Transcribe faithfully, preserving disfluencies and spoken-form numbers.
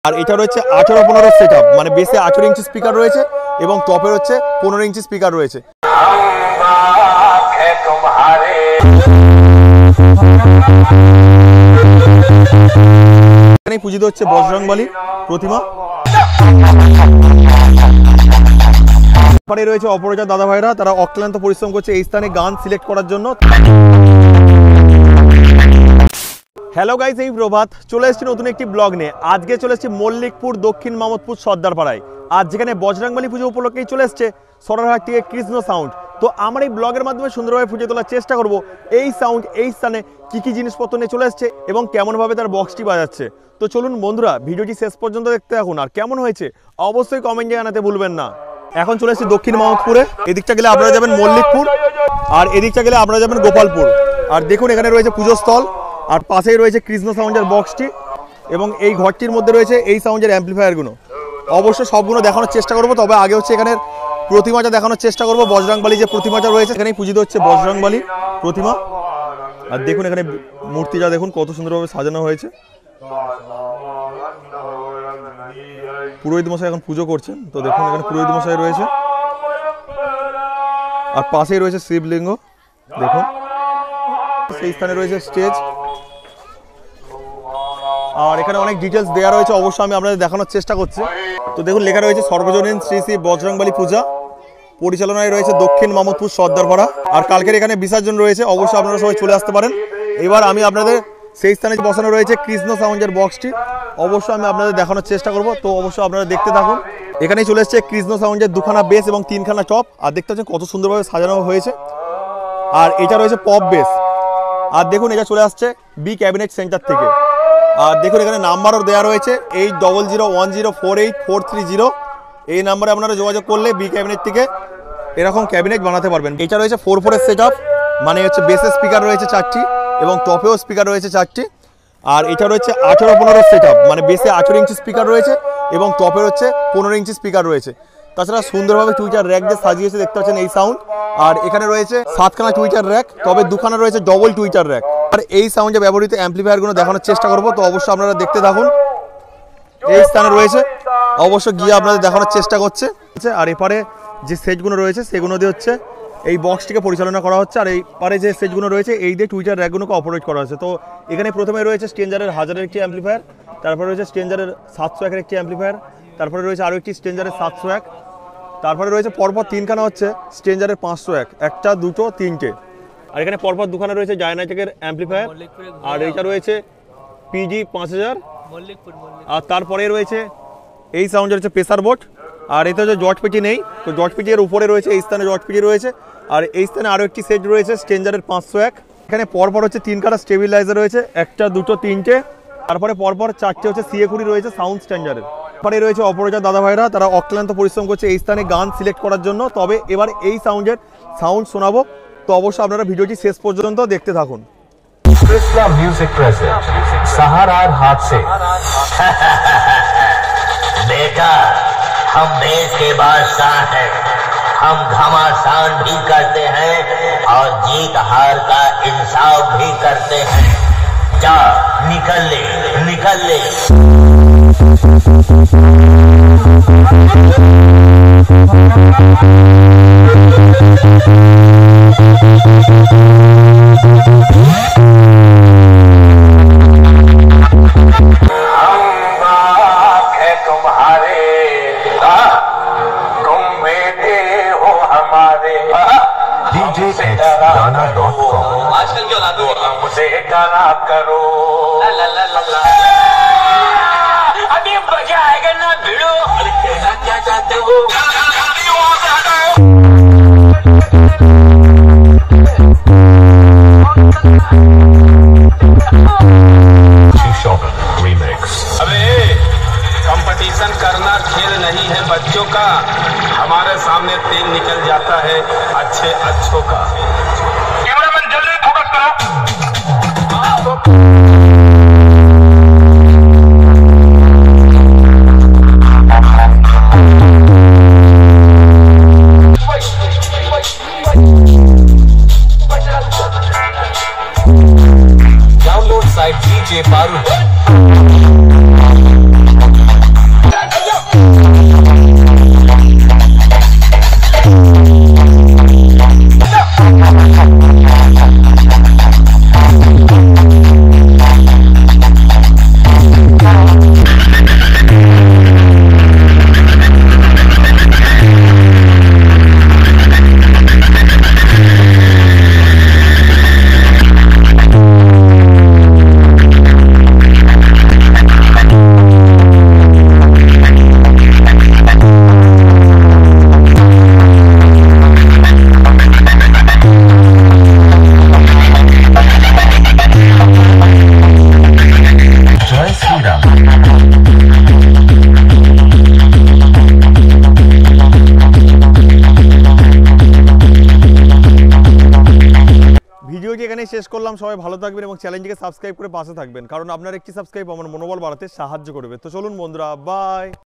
আর এটা রয়েছে আঠারো পনেরো সেটআপ, মানে বেসে আঠারো ইঞ্চি স্পিকার রয়েছে এবং টপে হচ্ছে পনেরো ইঞ্চি স্পিকার রয়েছে। এখানে পূজিত হচ্ছে বজরংবলী প্রতিমা। এখানে রয়েছে অপরাজা দাদা ভাইরা, তারা অক্লান্ত পরিশ্রম করছে এই স্থানে গান সিলেক্ট করার জন্য। হ্যালো গাইস, এই প্রভাত চলে এসেছি নতুন একটি ব্লগ নিয়ে। আজকে চলে এসেছি মল্লিকপুর দক্ষিণ মামদপুর সর্দারপাড়ায়। আজ যেখানে বজরংবলী পুজো উপলক্ষেই চলে এসছে সরারহাট থেকে কৃষ্ণ সাউন্ড। তো আমার এই ব্লগের মাধ্যমে সুন্দরভাবে ফুটিয়ে তোলার চেষ্টা করব এই সাউন্ড এই স্থানে কি কি জিনিসপত্র নিয়ে চলে এসছে এবং কেমনভাবে তার বক্সটি বাজাচ্ছে। তো চলুন বন্ধুরা, ভিডিওটি শেষ পর্যন্ত দেখতে থাকুন, আর কেমন হয়েছে অবশ্যই কমেন্টে জানাতে ভুলবেন না। এখন চলে এসেছি দক্ষিণ মামদপুরে। এদিকটা গেলে আপনারা যাবেন মল্লিকপুর, আর এদিকটা গেলে আপনারা যাবেন গোপালপুর। আর দেখুন এখানে রয়েছে পুজো স্থল, আর পাশেই রয়েছে কৃষ্ণ সাউন্ডের বক্সটি এবং এই ঘরটির মধ্যে রয়েছে এই সাউন্ডের অ্যাম্পলিফায়ারগুলো। অবশ্যই সবগুলো দেখানোর চেষ্টা করবো, তবে আগে হচ্ছে এখানের প্রতিমাটা দেখানোর চেষ্টা করবো। বজরংবলী যে প্রতিমাটা রয়েছে এখানেই পূজিত হচ্ছে বজরংবলী প্রতিমা। আর দেখুন এখানে মূর্তিটা দেখুন কত সুন্দরভাবে সাজানো হয়েছে। পুরোহিত মশাই এখন পুজো করছেন। তো দেখুন এখানে পুরোহিত মশাই রয়েছে, আর পাশেই রয়েছে শিবলিঙ্গ। দেখুন সেই স্থানে রয়েছে স্টেজ, আর এখানে অনেক ডিটেলস দেওয়া রয়েছে, অবশ্যই আমি আপনাদের দেখানোর চেষ্টা করছি। তো দেখুন লেখা রয়েছে সর্বজনীন শ্রী শ্রী বজরংবলী পূজা, পরিচালনায় রয়েছে দক্ষিণ মামদপুর সর্দারপাড়া। আর কালকের এখানে বিসর্জন রয়েছে, অবশ্যই আপনারা সবাই চলে আসতে পারেন। এবার আমি আপনাদের সেই স্থানে বসানো রয়েছে কৃষ্ণ সাউন্ডের বক্সটি, অবশ্যই আমি আপনাদের দেখানোর চেষ্টা করব। তো অবশ্যই আপনারা দেখতে থাকুন। এখানেই চলে এসছে কৃষ্ণ সাউন্ডের দুখানা বেস এবং তিনখানা টপ, আর দেখতে পাচ্ছেন কত সুন্দরভাবে সাজানো হয়েছে। আর এটা রয়েছে পপ বেস। আর দেখুন এটা চলে আসছে বি ক্যাবিনেট সেন্টার থেকে। আর দেখুন এখানে নাম্বারও দেওয়া রয়েছে eight double zero one zero four eight four three zero. এই নাম্বারে আপনারা যোগাযোগ করলে বি ক্যাবিনেট থেকে এরকম ক্যাবিনেট বানাতে পারবেন। এটা রয়েছে ফোর ফোরের সেট আপ, মানে হচ্ছে বেসে স্পিকার রয়েছে চারটি এবং টপেও স্পিকার রয়েছে চারটি। আর এটা রয়েছে আঠারো পনেরো সেট আপ, মানে বেসে আঠারো ইঞ্চি স্পিকার রয়েছে এবং টপে হচ্ছে পনেরো ইঞ্চি স্পিকার রয়েছে। তাছাড়া সুন্দরভাবে টুইটার র্যাক দিয়ে সাজিয়েছে, দেখতে পাচ্ছেন এই সাউন্ড। আর এখানে রয়েছে সাতখানা টুইটার র্যাক, তবে দুখানা রয়েছে ডবল টুইটার র্যাক। আর এই সাউন্ডে ব্যবহৃত অ্যাম্পলিফায়ারগুলো দেখানোর চেষ্টা করব, তো অবশ্যই আপনারা দেখতে থাকুন। এই স্থানে রয়েছে, অবশ্যই গিয়ে আপনাদের দেখানোর চেষ্টা করছে। আর এপারে যে সেটগুলো রয়েছে সেগুলো দিয়ে হচ্ছে এই বক্সটিকে পরিচালনা করা হচ্ছে। আর এই পারে যে সেটগুলো রয়েছে এই দিয়ে টুইটার র্যাকগুলোকে অপারেট করা হচ্ছে। তো এখানে প্রথমে রয়েছে স্ট্রেঞ্জারের হাজারের একটি অ্যাম্পলিফায়ার, তারপরে রয়েছে স্ট্রেঞ্জারের সাতশো একের একটি অ্যাম্পলিফায়ার, তারপরে রয়েছে আরও একটি স্ট্রেঞ্জারের সাতশো এক, তারপরে রয়েছে পরপর তিনখানা হচ্ছে স্ট্রেঞ্জারের পাঁচশো এক, একটা দুটো তিনটে। আর এখানে পরপর দুখানা রয়েছে জায়নাটেকের অ্যাম্পলিফায়ার, আর এইটা রয়েছে পিজি পাঁচ হাজার। আর তারপরে রয়েছে এই সাউন্ডের হচ্ছে প্রেসার বোর্ড। আর এতে হচ্ছে জট পিটি নেই, তো জট পিটি এর উপরে রয়েছে, এই স্থানে জট পিটি রয়েছে। আর এই স্থানে আরও একটি সেট রয়েছে স্ট্রেঞ্জারের পাঁচশো এক। এখানে পরপর হচ্ছে তিনখানা স্টেবিলাইজার রয়েছে, একটা দুটো তিনটে। তারপরে পরপর চারটে হচ্ছে সিএ কুড়ি রয়েছে সাউন্ড স্ট্যান্ডার্ডের। তারপরে রয়েছে অপরাজা দাদা ভাইরা, তারা অক্লান্ত পরিশ্রম করছে এই স্থানে গান সিলেক্ট করার জন্য। তবে এবার এই সাউন্ডের সাউন্ড শোনাবো, তো অবশ্যই আপনারা ভিডিওটি শেষ পর্যন্ত দেখতে থাকুন। म्यूजिक प्रेजेंट सहारार हाथ से बेटा, हम देश के बादशाह हैं, हम घमासान भी करते हैं और जीत हार का इंसाफ भी करते हैं। जा निकल ले निकल ले। आजकल क्यों लाते हो मुझे गाना करो, अभी मजा आएगा ना भिड़ो। कहना क्या चाहते हो? अबे कंपटीशन करना खेल नहीं है बच्चों का, हमारे सामने तेल निकल जाता है अच्छे अच्छों का। कैमरामैन जल्दी फोकस करो। डाउनलोड साइट डीजे बारू। সবাই ভালো থাকবেন এবং চ্যানেলটিকে সাবস্ক্রাইব করে পাশে থাকবেন, কারণ আপনার একটি সাবস্ক্রাইব আমার মনোবল বাড়াতে সাহায্য করবে। তো চলুন বন্ধুরা, বাই।